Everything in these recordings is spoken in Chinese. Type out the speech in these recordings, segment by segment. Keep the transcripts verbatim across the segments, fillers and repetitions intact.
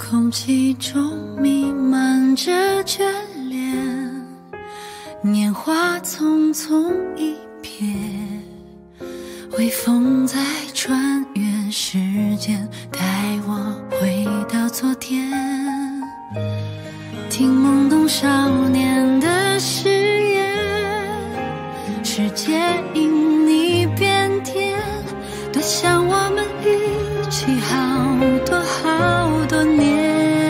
空气中弥漫着眷恋，年华匆匆一瞥，微风在穿越时间，带我回到昨天，听懵懂少年的誓言，世界因你变天，多想我们一起好多好多年。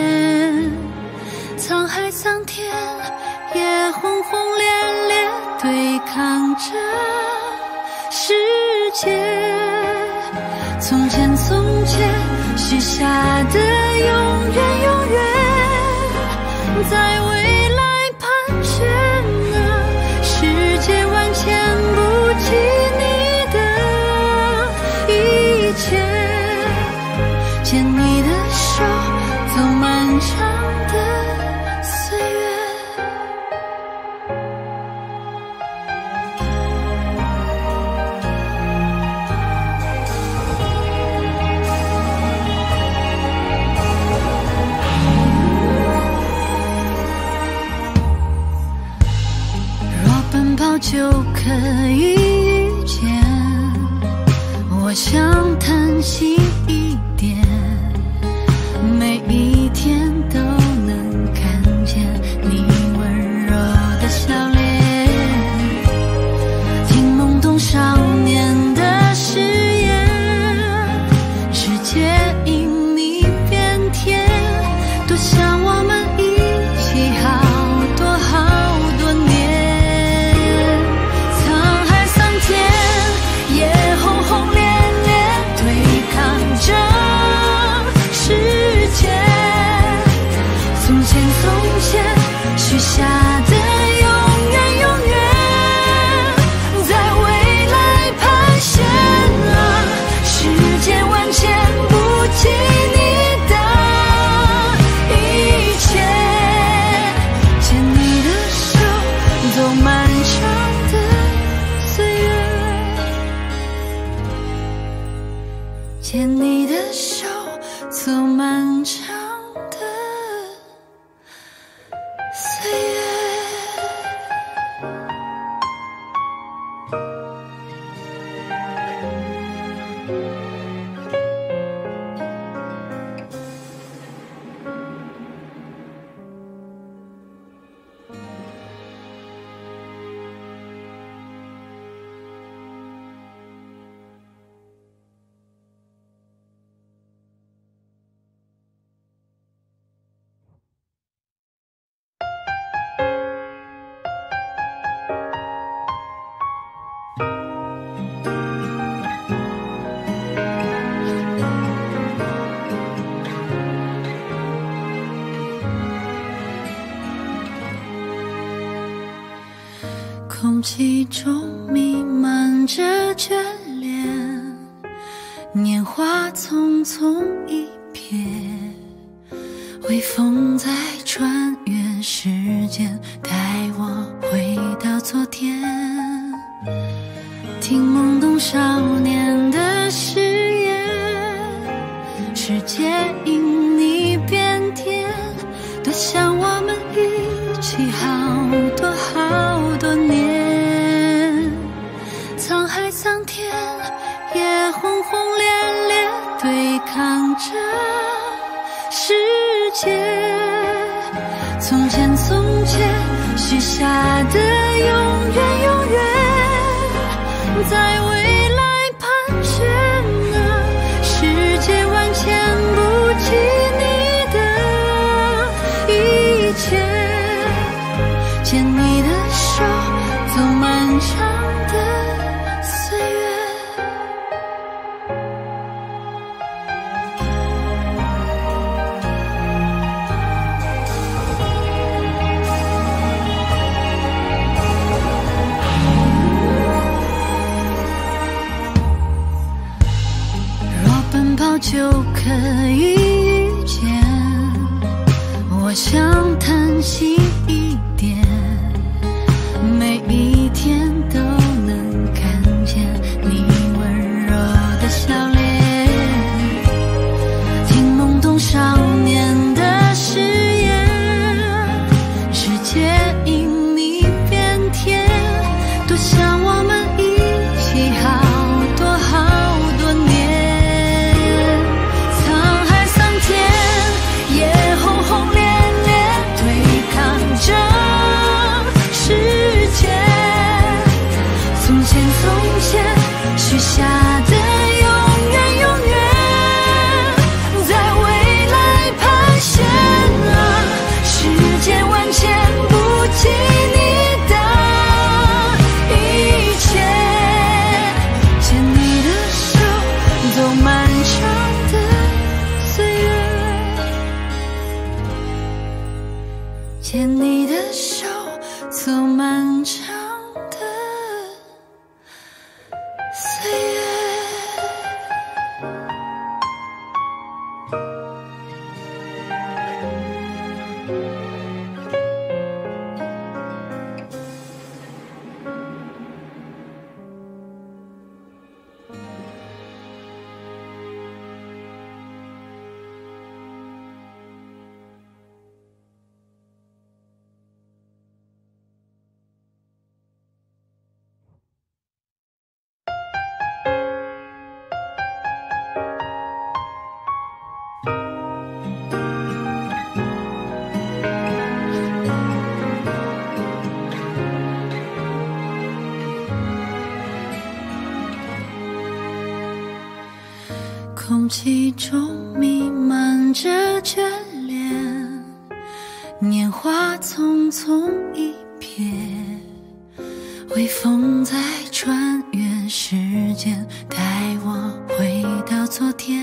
沧海桑田，也轰轰烈烈对抗着世界。从前从前许下的永远永远，在未来盘旋啊，世界万千不及你的一切。牵你的手，走漫长的岁月。若奔跑就可以遇见，我想贪心一点，每一天都能看见你温柔的笑脸，听懵懂少年的誓言，世界因你变天，多想我们一起好多好多年。沧海桑田，也轰轰烈烈对抗着世界。从前从前许下的永远永远，在未来盘旋啊，世界万千不及你的一切。牵你的手，走漫长的岁月，牵你的手，走漫长的岁月。空气中弥漫着眷恋，年华匆匆一瞥，微风在穿越时间，带我回到昨天，听懵懂少年的誓言，世界因你变天，多想我们一起好多好多年。沧海桑田，也轰轰烈烈对抗着世界。从前从前许下的永远永远，在未来盘旋啊，世界万千不及你的一切。牵你的手，走漫长的岁月。若奔跑就可以遇见，我想贪心一点，每一天都能看见你温柔的笑脸，听懵懂少年的空气中弥漫着眷恋，年华匆匆一瞥，微风在穿越时间，带我回到昨天，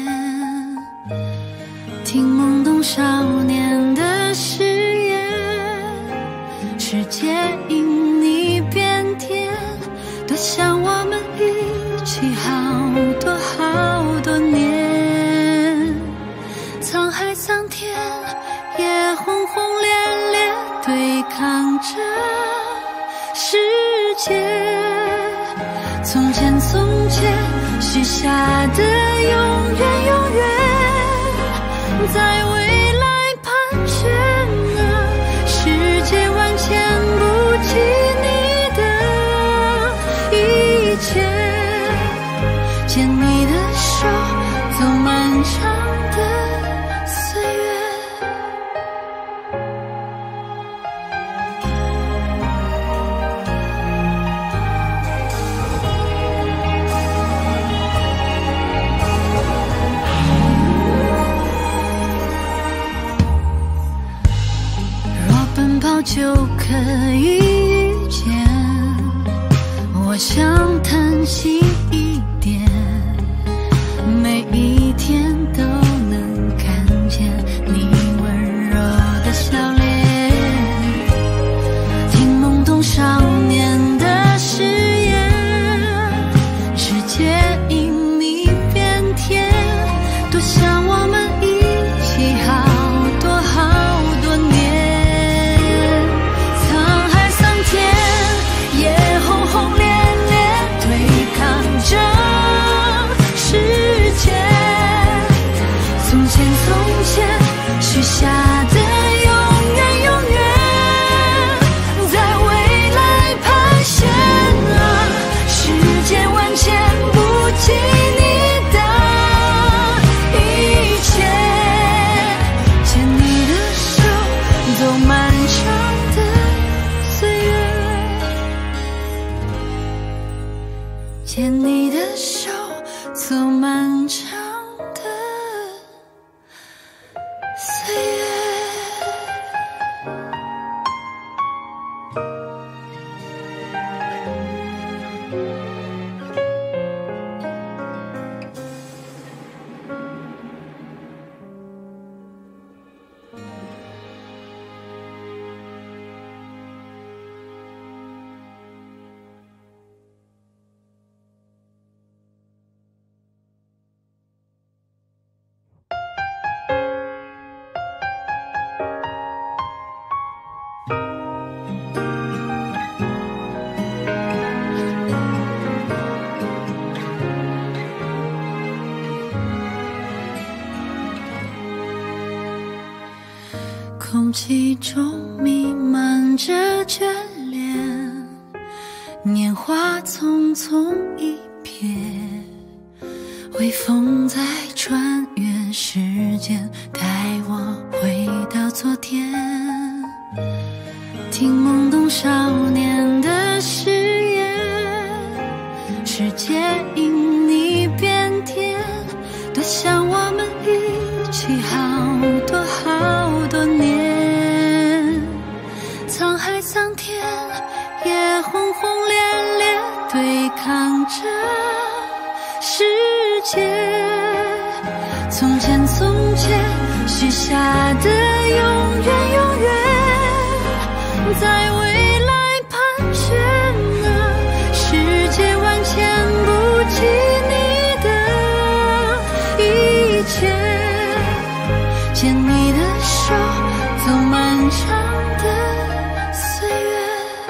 听懵懂少年的誓言，世界因你变天，多想我们一起好多好多年。沧海桑田也轰轰烈烈对抗着世界，从前从前许下的永远永远，在未来盘旋啊，世界万千不及你的一切，牵你的手走漫长的岁月。就可以遇见，我想贪心一点，每一天都能看见你温柔的笑脸，听懵懂少年的誓言，世界因你变天，多想我们一起好多好多年。许下的永远永远，在未来盘旋啊，世界万千不及你的一切，牵你的手走漫长的岁月，牵你的手走漫长的岁月。空气中弥漫着眷恋，年华匆匆一瞥，微风在穿越时间，带我回到昨天，听懵懂少年的誓言，世界因你变天，多想我们一起好多好多年。沧海桑田也轰轰烈烈对抗着世界，从前从前许下的永远永远，在未来盘旋啊，世界万千不及你的一切，牵你的手走漫长的岁月。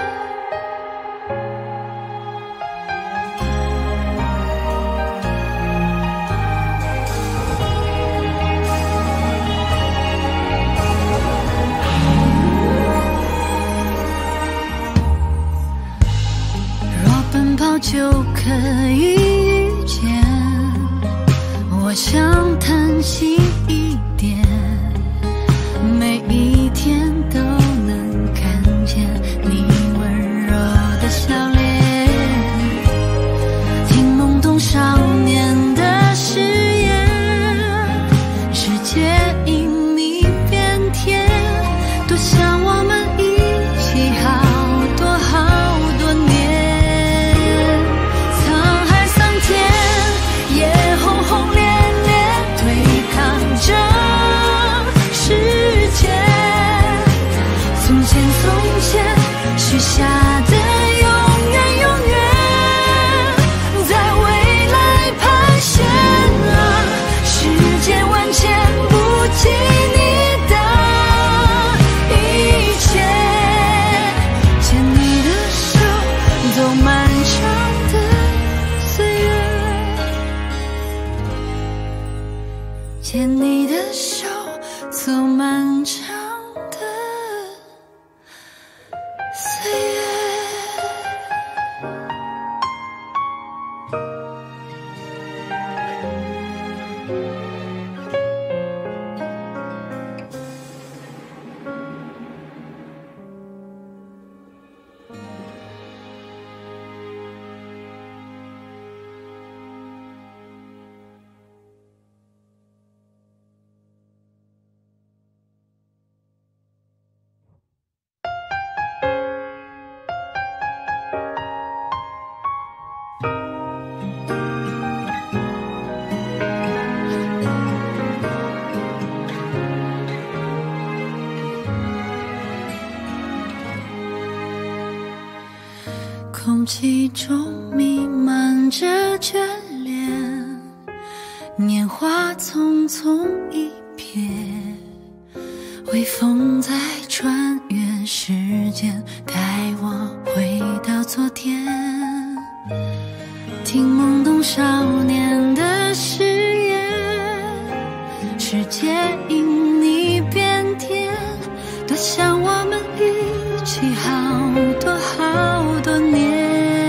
若奔跑就可以遇见，我想贪心一点，每一天都能看见你温柔的笑脸，听懵懂少年的誓言， 牵你的手，走漫长的岁月。空气中弥漫着眷恋，年华匆匆一瞥，微风在穿越时间，带我回到昨天，听懵懂少年的誓言，世界因你变天，多想我们一起好多好多年。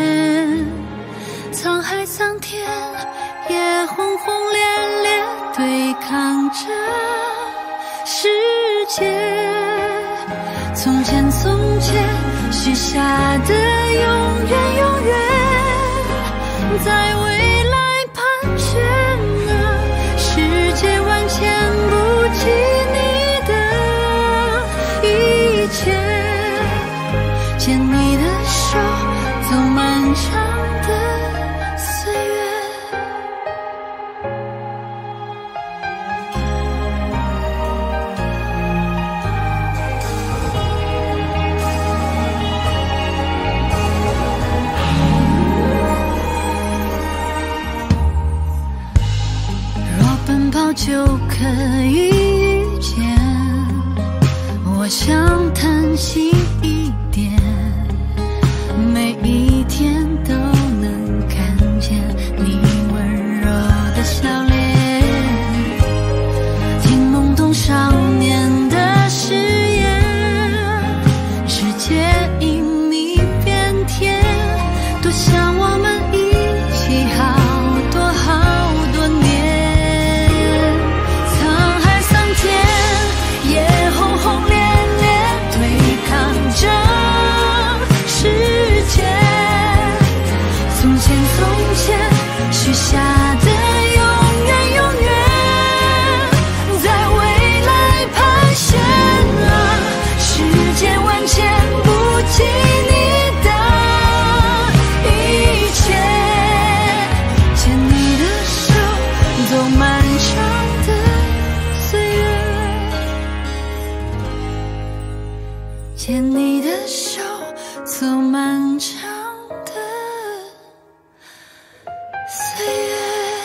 沧海桑田，也轰轰烈烈对抗着世界。从前从前许下的永远永远，在未来盘旋啊，世界万千不及你的一切。牵你的手，走漫长的岁月。若奔跑就可以遇见，我想叹息一点，每一天都能看见你温柔的笑脸，听懵懂少年的誓言，世界因你变天，多想我们一起好多好多年。沧海桑田，也轰轰烈烈对抗着世界。从前从前许下的永远永远，在未来盘旋啊，世界万千不及你的一切。牵你的手，走漫长的岁月。牵你的手，走漫长的岁月。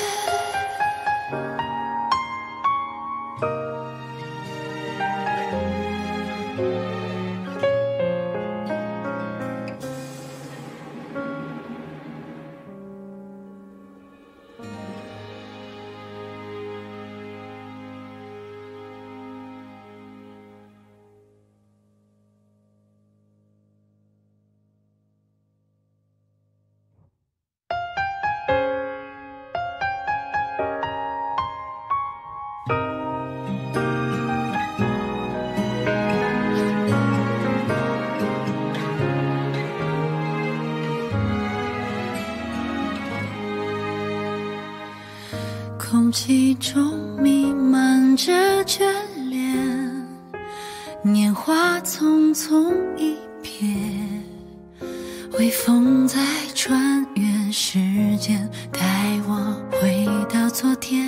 空气中弥漫着眷恋，年华匆匆一瞥，微风在穿越时间，带我回到昨天，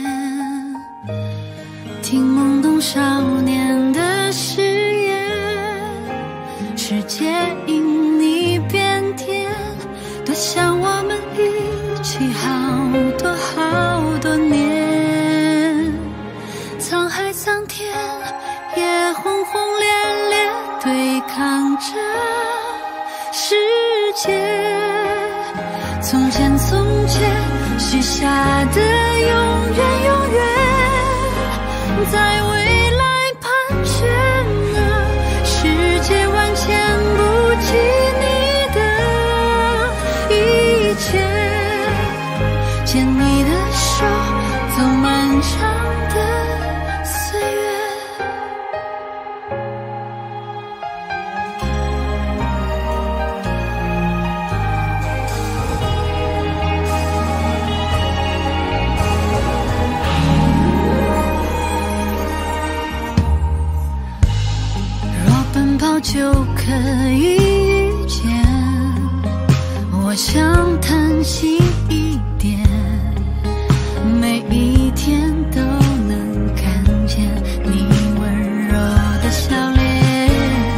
听懵懂少年的誓言，世界因你变天，多想我们一起好多好多年。沧海桑田，也轰轰烈烈对抗着世界。从前从前许下的永远永远， 就可以遇见。我想贪心一点，每一天都能看见你温柔的笑脸，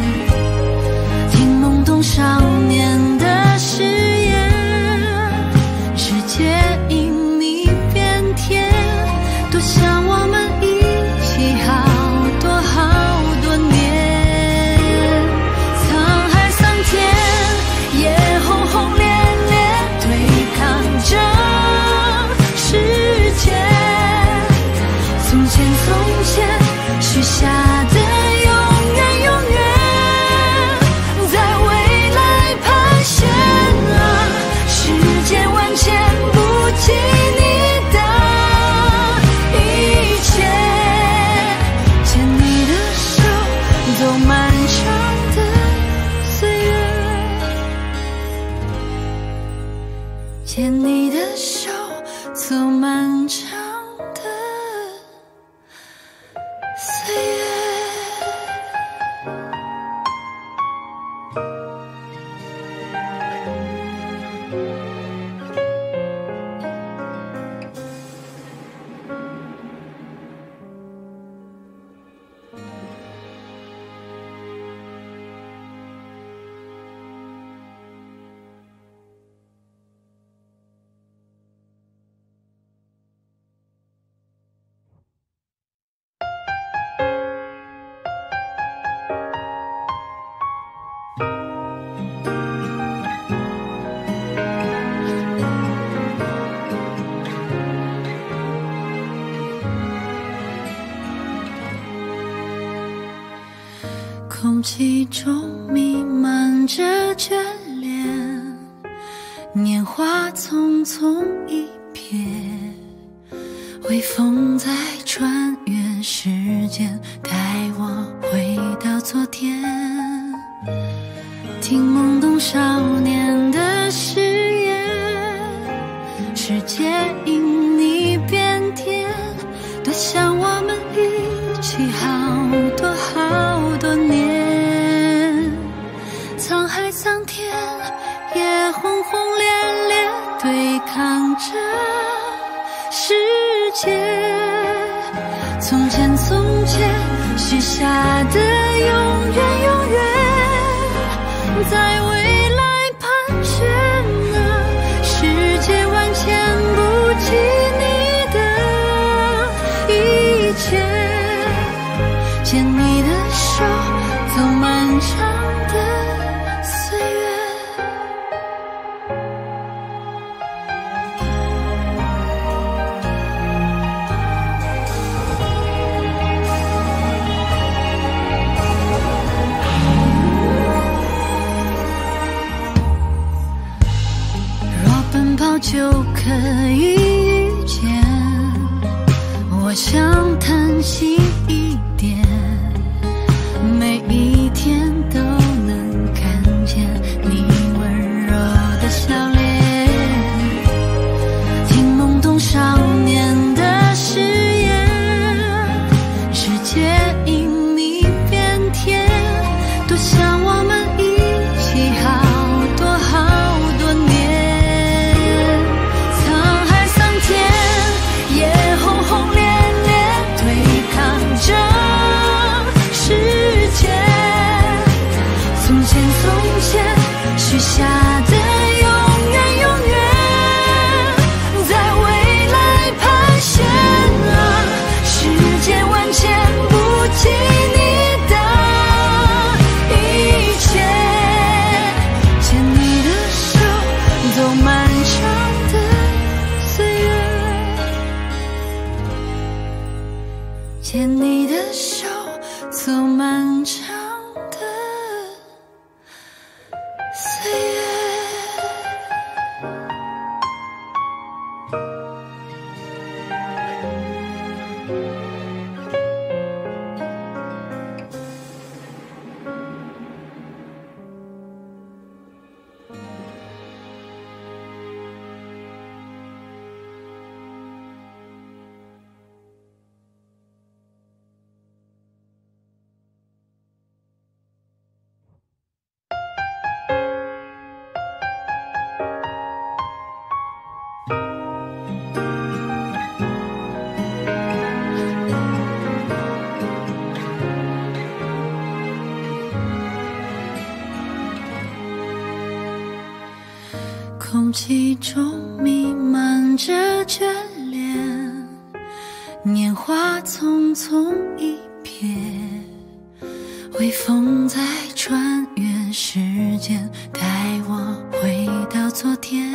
听懵懂少年的誓言，世界因你变甜，多想我们一起好多好多年。沧海桑田，也轰轰烈烈对抗着世界，从前从前许下的永远永远，在未来盘旋啊，世间万千不及你的一切，牵你的手走漫长的岁月，牵你的手走漫长的岁月。空气中弥漫着眷恋，年华匆匆一瞥，微风在穿越时间，带我回到昨天，听懵懂少年的誓言，世界因你变甜，多想我们一起好多好多年。沧海桑田，也轰轰烈烈对抗着世界，从前从前许下的永远永远，在未来盘旋啊，世界万千不及你的一切，牵你的手走漫长的岁月。若奔跑就可以遇见，我想贪心一点，每一天都能看见你温柔的笑脸，听懵懂少年的誓言，世界因你变甜，多想我们一起好多好多年。沧海桑田，也轰轰烈烈对抗着世界，从前从前许下的永远永远，在未来盘旋啊，世间万千不及你的一切，牵你的手走漫长的岁月，牵你的手走漫长的岁月。 气中弥漫着眷恋，年华匆匆一瞥，微风在穿越时间，带我回到昨天，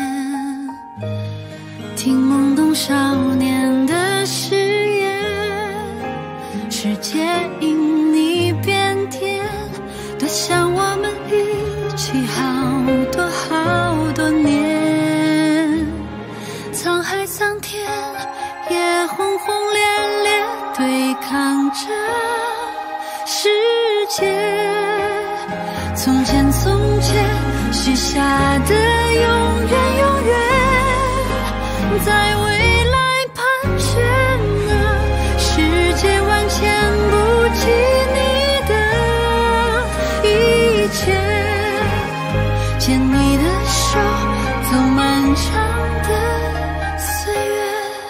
听懵懂少年的誓言，世界因你变迁，多想我们一起好多好多年。沧海桑田，也轰轰烈烈对抗着世界。从前从前许下的永远永远，在未来盘旋啊，世界万千不及你的一切，牵你的手走漫长的岁月。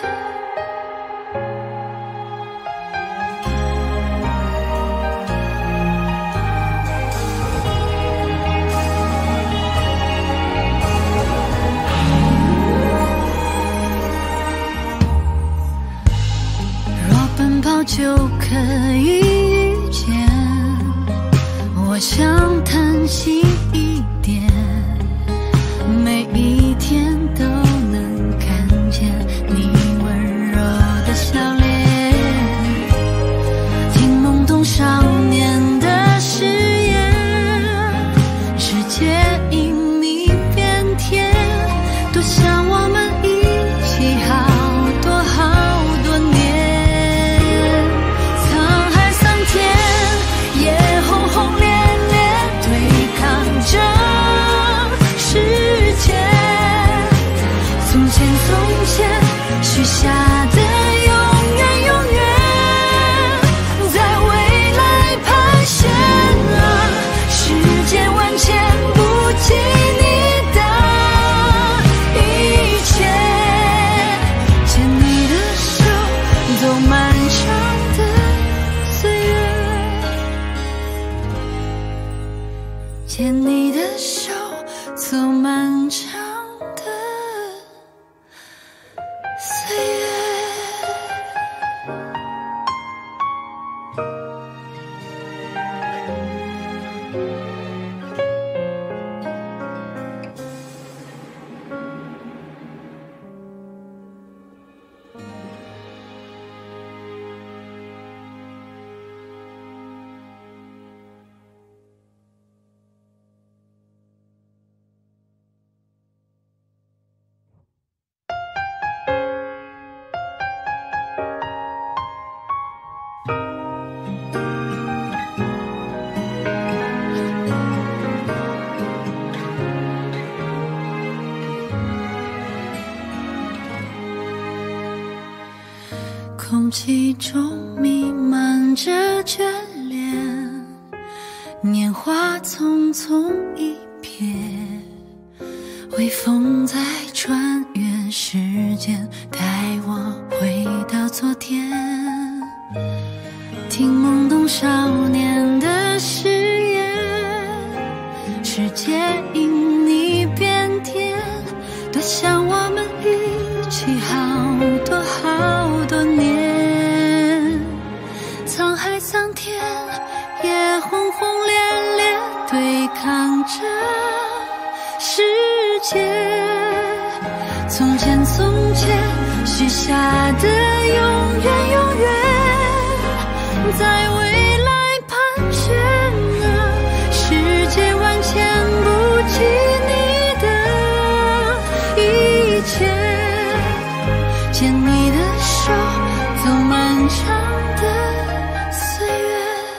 若奔跑就可以遇见，我想叹息一点，每一天都能看见你温柔的笑脸，听懵懂少年的誓言，世界因你变迁，多想我们一起好多好多年。沧海桑田，也轰轰烈烈对抗着世界。从前从前许下的永远永远，在未来盘旋啊，世界万千不及你的一切，牵你的手走漫长的岁月，牵你的手走漫长的岁月。空气中弥漫着眷恋，年华匆匆一瞥，微风在穿越时间，带我回到昨天，听懵懂少年的誓言，世界因你变迁，多想我们一起好多好多年。沧海桑田，也轰轰烈烈对抗着世界。从前从前许下的永远永远，在未来盘旋啊，世界万千不及你的一切，牵你的手走漫长的岁月。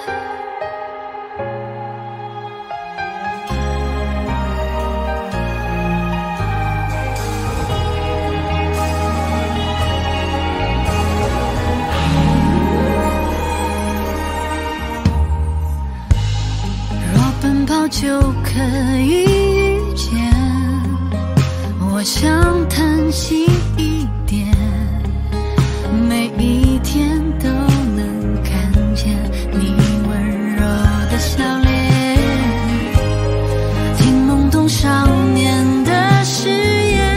若奔跑就可以遇见，我想叹息一点，每一天都能看见你温柔的笑脸，听懵懂少年的誓言，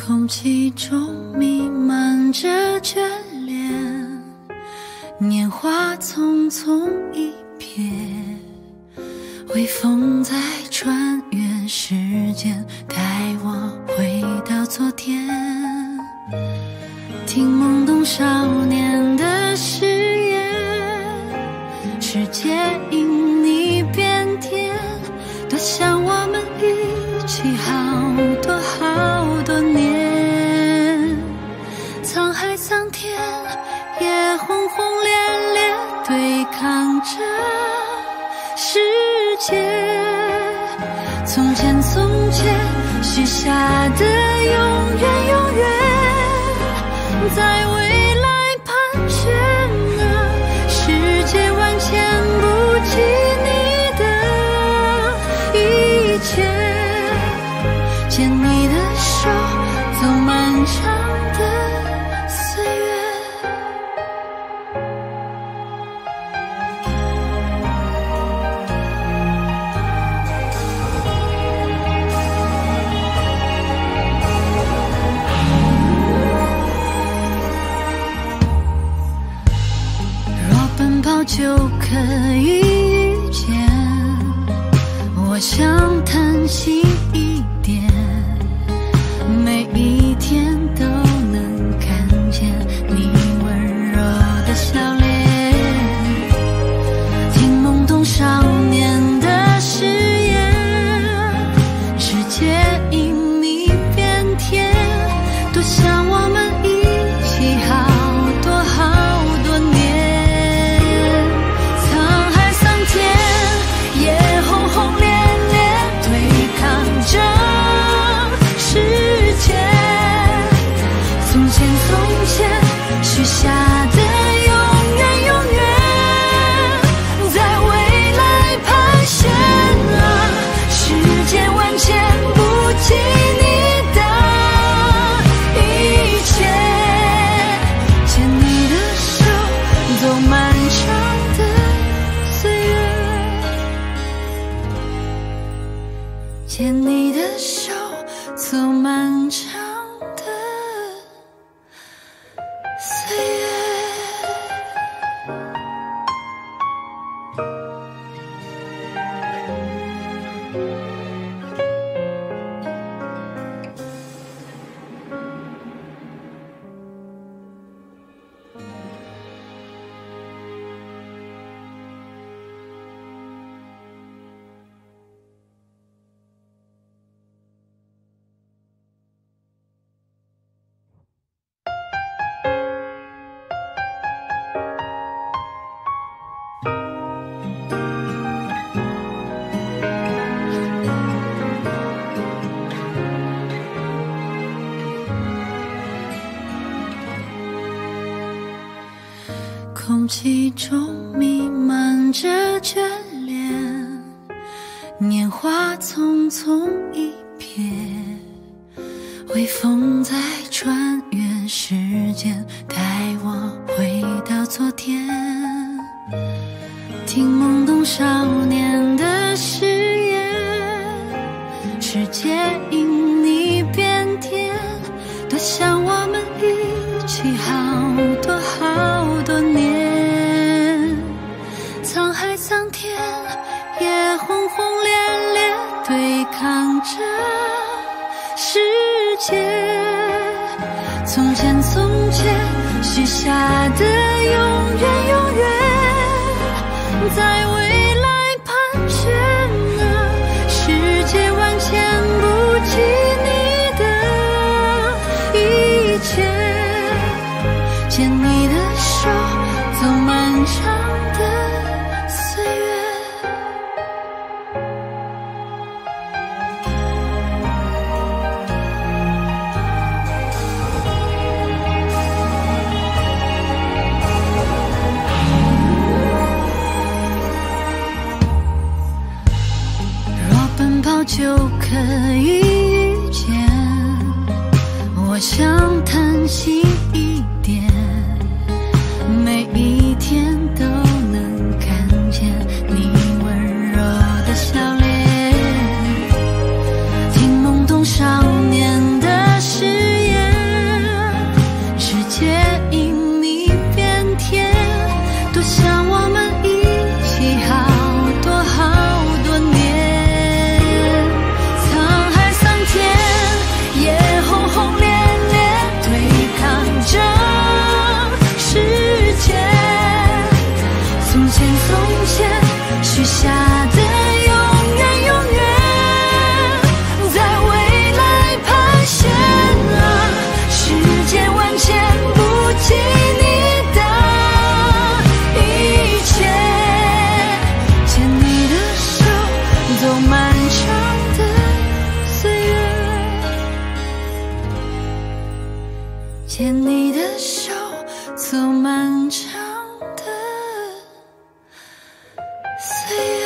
空气中弥漫着眷恋，年华匆匆一瞥，微风在穿越时间，带我回到昨天，听懵懂少年的誓言，世界因你变天，多想我们一起好多好多年。沧海桑田也轰轰烈烈对抗着世界，从前从前许下的永远永远，在未来盘旋啊，世界万千不及你的一切，牵你的手走漫长的岁月。若奔跑就可以遇见，我想叹息一点，每一天都能看见你温柔的笑脸，听懵懂少年的誓言，世界因你变天，多想我们一起好多好多年。沧海桑田也轰轰烈烈对抗着世界，从前从前许下的永远永远，在未来盘旋啊，世界万千不及你的一切，牵你的手走漫长的岁月，牵你的手走漫长的岁月。空气中弥漫着眷恋，年华匆匆一瞥，微风在穿越时间，带我回到昨天，听懵懂少年的誓言，世界因你变天，多想我们一起好多好多年。沧海桑田也轰轰烈烈对抗着世界，从前从前许下的永远永远，在未来盘旋啊，世界万千不及你的一切，牵你的手走漫长的岁月。若奔跑就可以遇见，我想叹息一点，每一天都能看见你温柔的笑脸，听懵懂少年的誓言， 牵你的手，走漫长的岁月。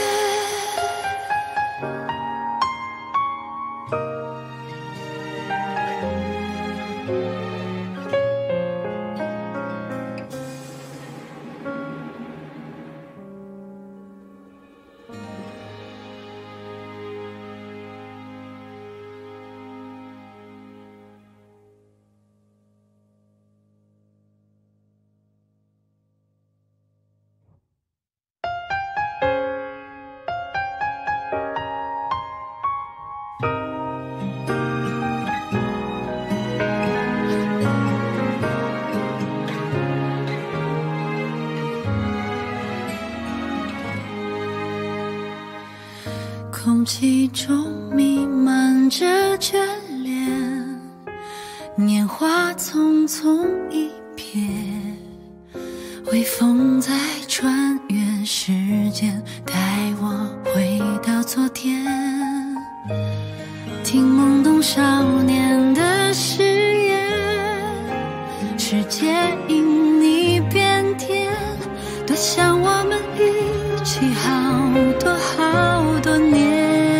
空气中弥漫着眷恋，年华匆匆一瞥，微风在穿越时间，带我回到昨天，听懵懂少年的誓言，世界因你变天，多想我们一起好多好多年。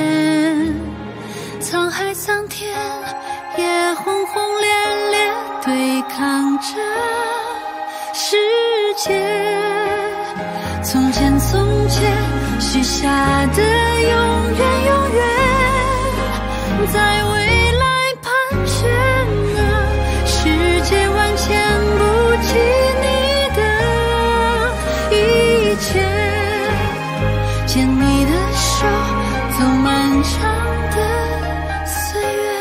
沧海桑田，也轰轰烈烈对抗着世界。从前从前许下的永远永远，在未来盘旋啊，世界万千不及你的一切。牵你的手，走漫长的岁月。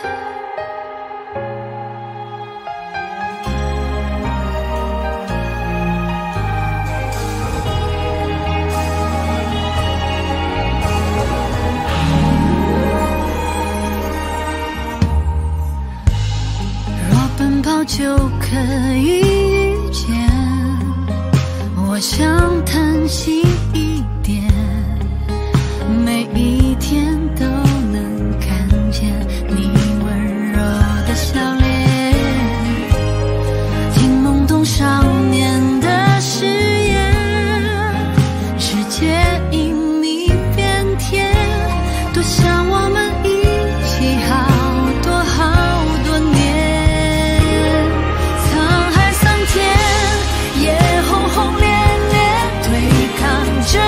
若奔跑就可以遇见，我想贪心一点，每一天都能看见你温柔的笑脸，听懵懂少年的誓言，世界因你变天，多想我们一起好多好多年。沧海桑田，也轰轰烈烈对抗着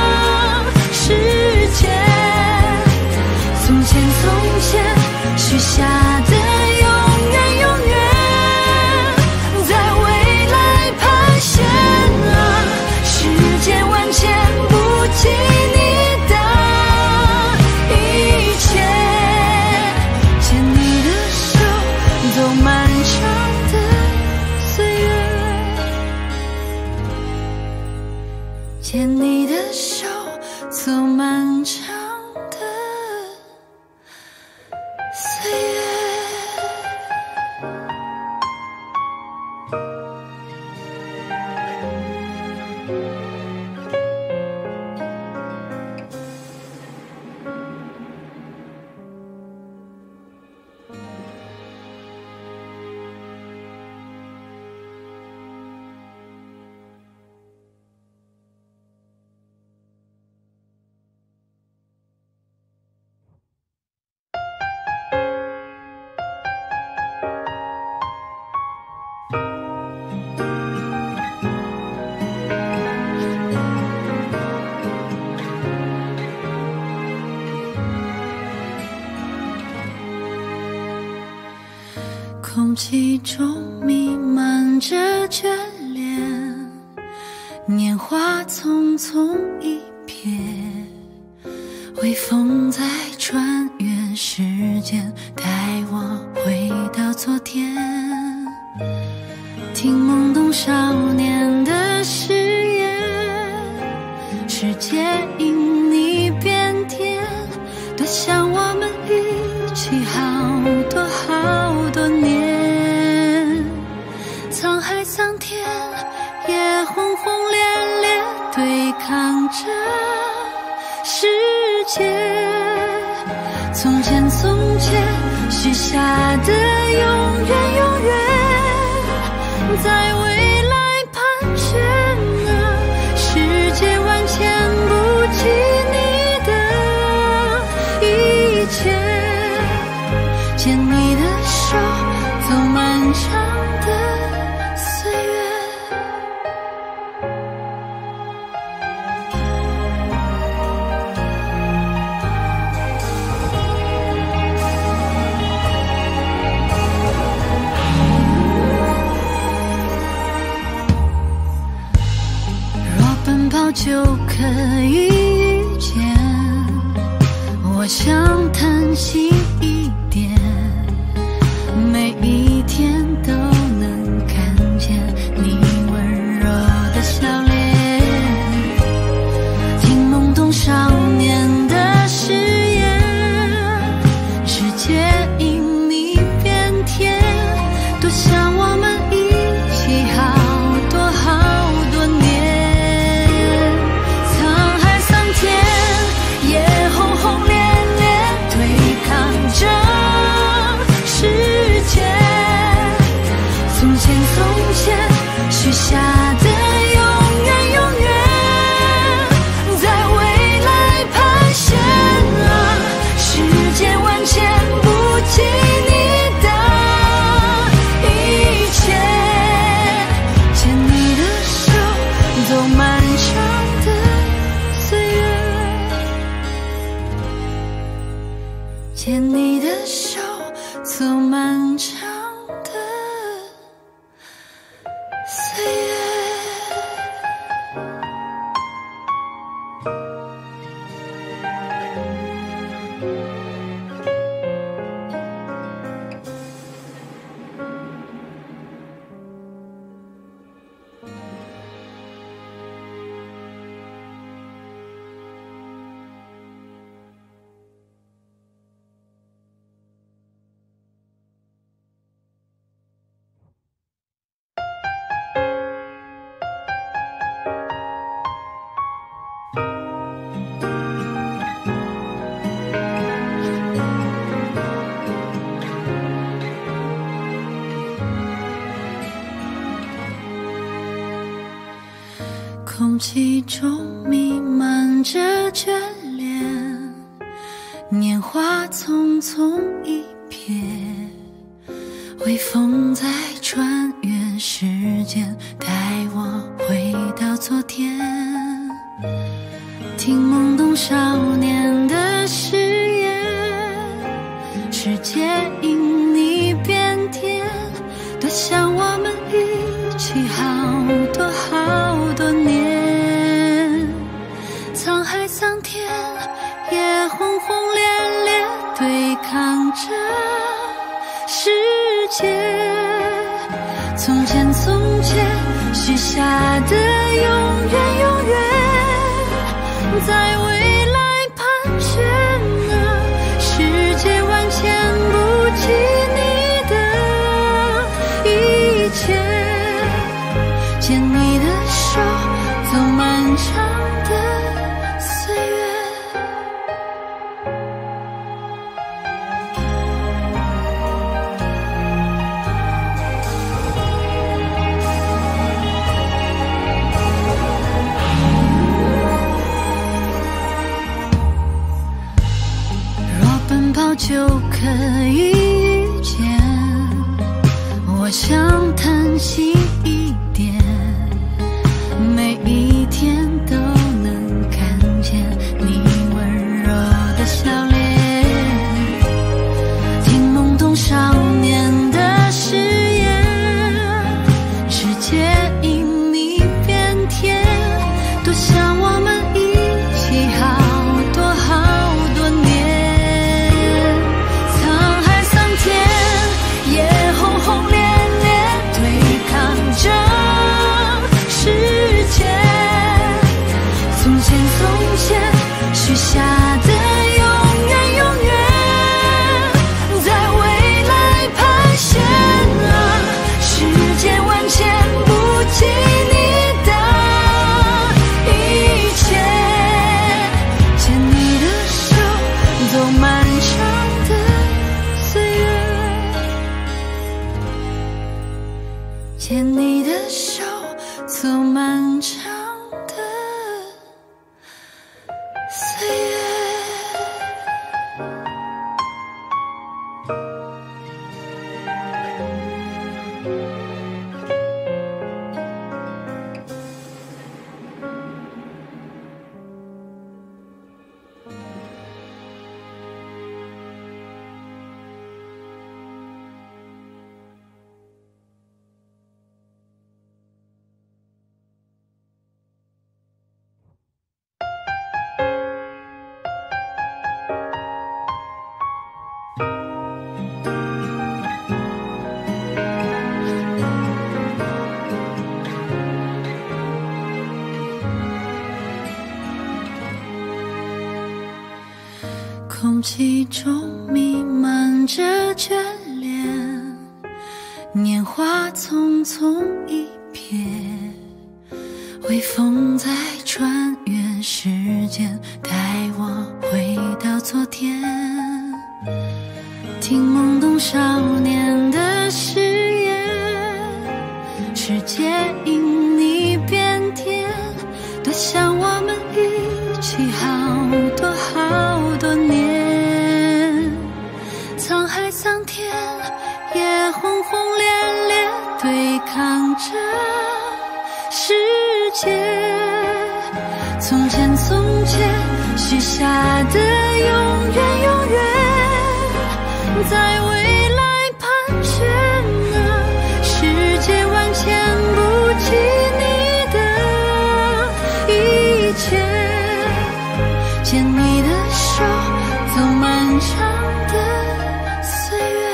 世界。从前从前许下的永远永远，在未来盘旋啊，世界万千不及你的一切。牵你的手，走漫长的岁月。牵你的手，走漫长的岁月。空气中弥漫着眷恋，年华匆匆一瞥，微风在穿越时间，带我回到昨天，听懵懂少年的誓言，世界因你变天，多想我们一起好多好多年。沧海桑田，也轰轰烈烈对抗着世界。从前从前许下的永远永远， 在未来盘旋啊，世界万千不及你的一切，牵你的手走漫长的岁月。就可以遇见，我想贪心一点，每一天都能看见你温柔的笑脸，听懵懂少年的誓言，世界因你变天，多想我们一起好多好多年。也轰轰烈烈对抗着世界，从前从前许下的永远永远，在未来盘旋啊，世界万千不及你的一切，牵你的手走漫长的岁月，牵你的手走漫长的岁月。空气中弥漫着眷恋，年华匆匆一瞥，微风在穿越时间，带我回到昨天，听懵懂少年的誓言，世界因你变天，多想我们一起好多好多年。沧海桑田也轰轰烈烈对抗着世界，从前从前许下的永远永远，在未来盘旋啊，世界万千不及你的一切，牵你的手走漫长的岁月。若奔跑就可以遇见，我想贪心一点，每一天都能看见你温柔的笑脸，听懵懂少年的誓言，世界因你变天，多想我们一起好多好多年。沧海桑田也轰轰烈烈对抗着世界， 空气中弥漫着眷恋，年华匆匆一瞥，微风在穿越时间，带我回到昨天，听懵懂少年的誓言，世界因你变天，多想我们一起好多好多年。沧海桑田，也轰轰烈烈对抗着世界。从前从前许下的永远永远，在未来盘旋啊，世界万千不及你的一切。牵你的手，走漫长的岁月。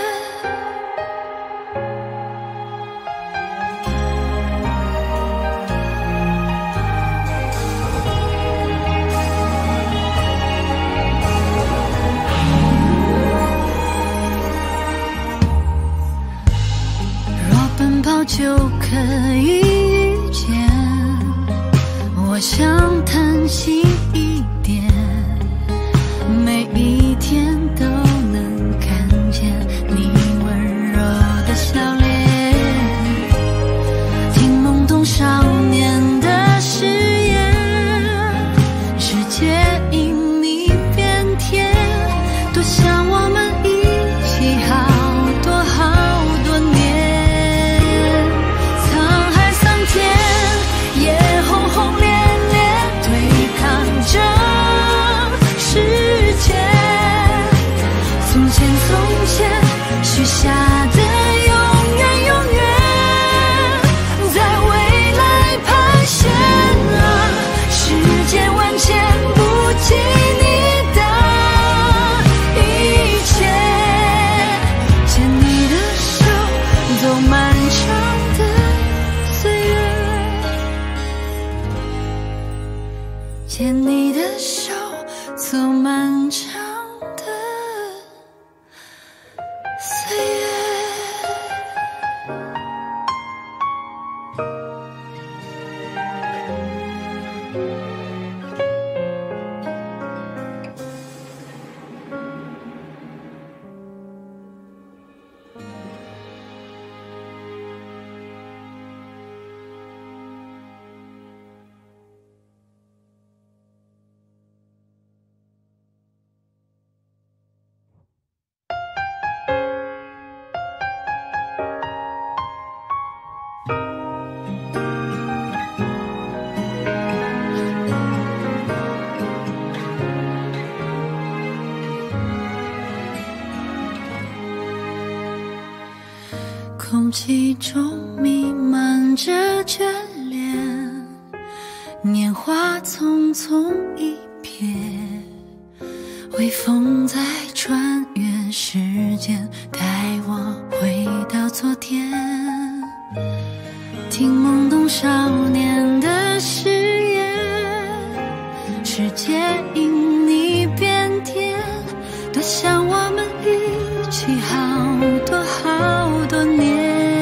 若奔跑就可以遇见，我想贪心一点，每一天都能看见你温柔的笑脸，听懵懂少年的誓言，世界因你变天，多想我们一起好多好多年。沧海桑田，也轰轰烈烈对抗着世界。从前从前许下的永远永远，在未来盘旋啊，世界万千不及你的一切。牵你的手，走漫长的岁月。牵你的手，走漫长的岁月。空气中弥漫着眷恋，年华匆匆一瞥，微风在穿越时间，带我回到昨天，听懵懂少年的誓言，世界因你变天，多想我们一起好多好多年。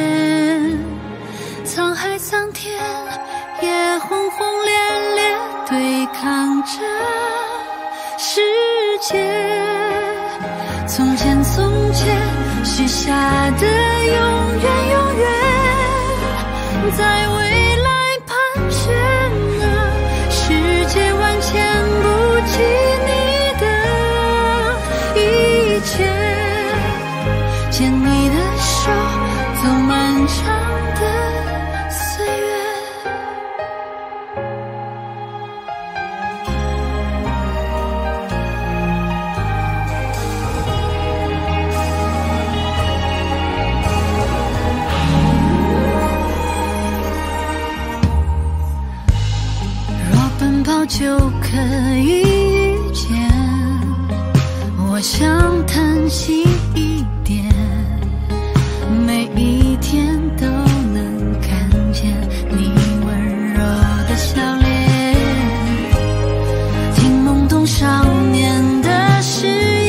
沧海桑田，也轰轰烈烈对抗着世界。从前从前许下的永远永远，在未来盘旋啊，世界万千不及你的一切。牵你的手，走漫长的岁月。若奔跑就可以遇见，我想贪心一点，每一天都能看见你温柔的笑脸，听懵懂少年的誓言。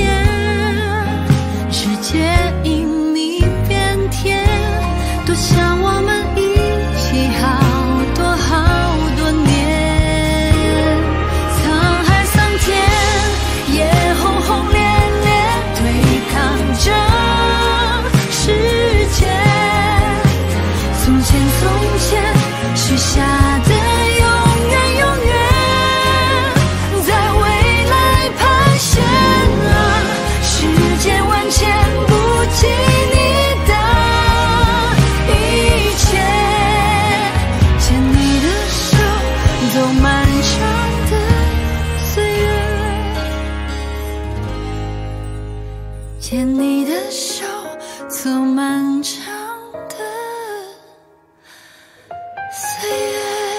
牵你的手，走漫长的岁月。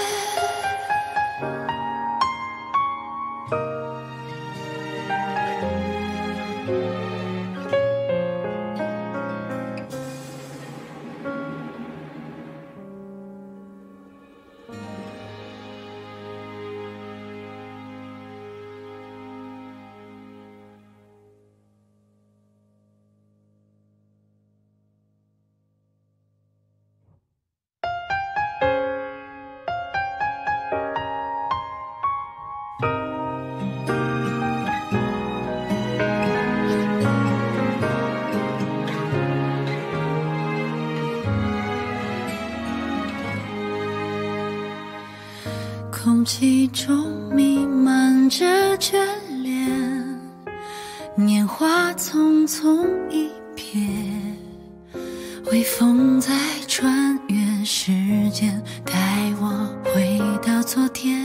空气中弥漫着眷恋，年华匆匆一瞥，微风在穿越时间，带我回到昨天，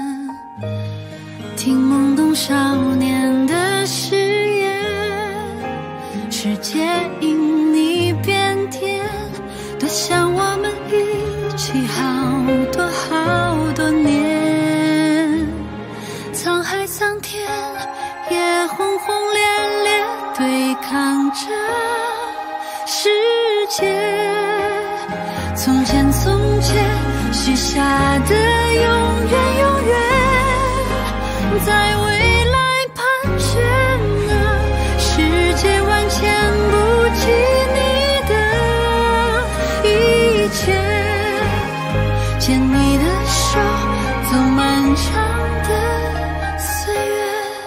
听懵懂少年的誓言，世界因你变天，多想我们一起好多好多年。沧海桑田，也轰轰烈烈对抗着世界。从前从前许下的永远永远，在未来盘旋啊，世界万千不及你的一切。牵你的手，走漫长的岁月。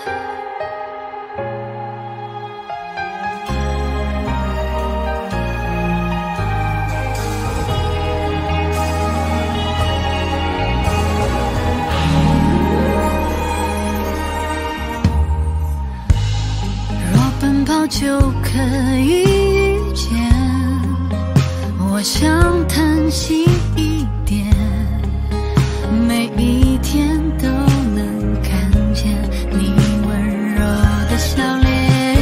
若奔跑就可以遇见，我想叹息一点，每一天都能看见你温柔的笑脸，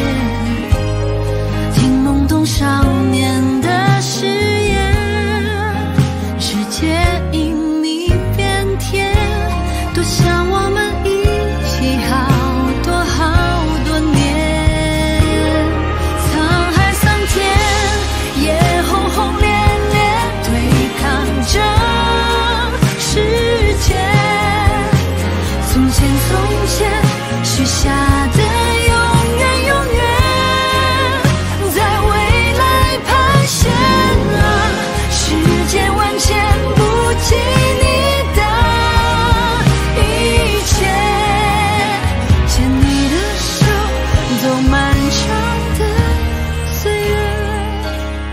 听懵懂少年的誓言，世界因你变天，多想我们一起好多好多年。沧海桑田，也轰轰烈烈对抗着世界。从前从前许下的永远永远，在未来盘旋啊，世界万千不及你的一切。牵你的手，走漫长的岁月。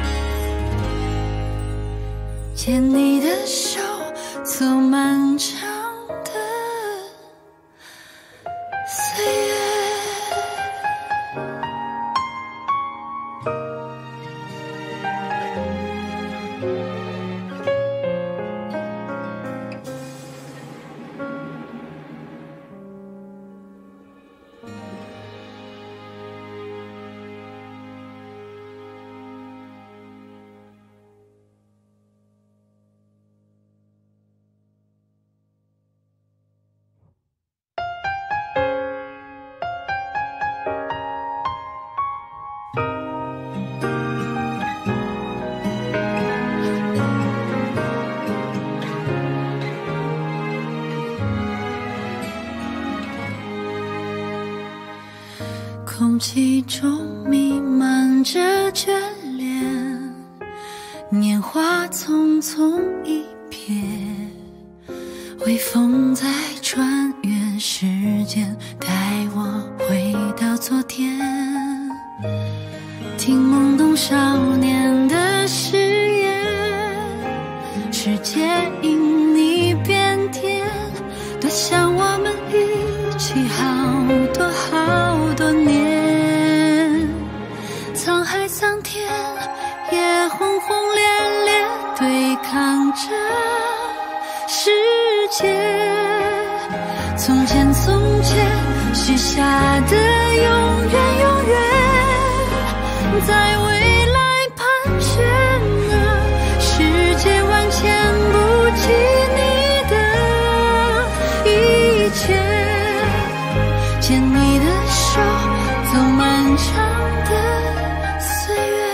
牵你的手，走漫长的岁月。空气中弥漫着眷恋，年华匆匆一瞥，微风在穿越时间，带我回到昨天，听懵懂少年的誓言，世界因你变天，多想我们一起好多好多年。沧海桑田，也轰轰烈烈对抗着世界。从前从前许下的永远永远， 在未来盘旋啊，世界万千不及你的一切，牵你的手走漫长的岁月。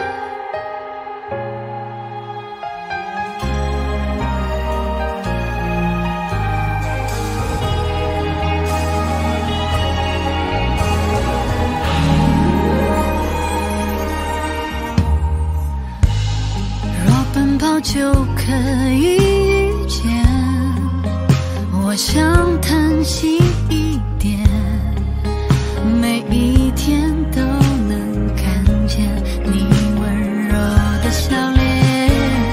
就可以遇见，我想贪心一点，每一天都能看见你温柔的笑脸，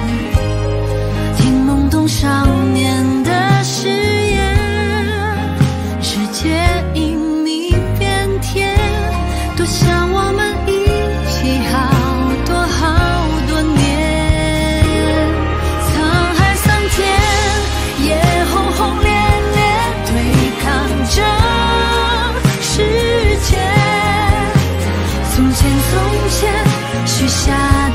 听懵懂少年的誓言，世界因你变甜，多想我们一起好多好多年。从前，从前许下